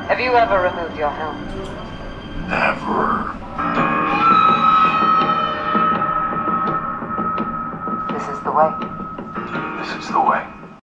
Have you ever removed your helmet? Never. This is the way. This is the way.